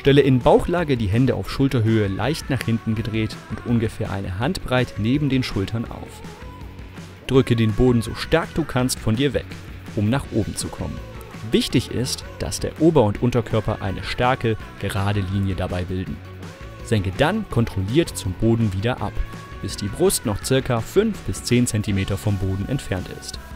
Stelle in Bauchlage die Hände auf Schulterhöhe leicht nach hinten gedreht und ungefähr eine Handbreit neben den Schultern auf. Drücke den Boden so stark du kannst von dir weg, um nach oben zu kommen. Wichtig ist, dass der Ober- und Unterkörper eine starke, gerade Linie dabei bilden. Senke dann kontrolliert zum Boden wieder ab, bis die Brust noch ca. 5 bis 10 cm vom Boden entfernt ist.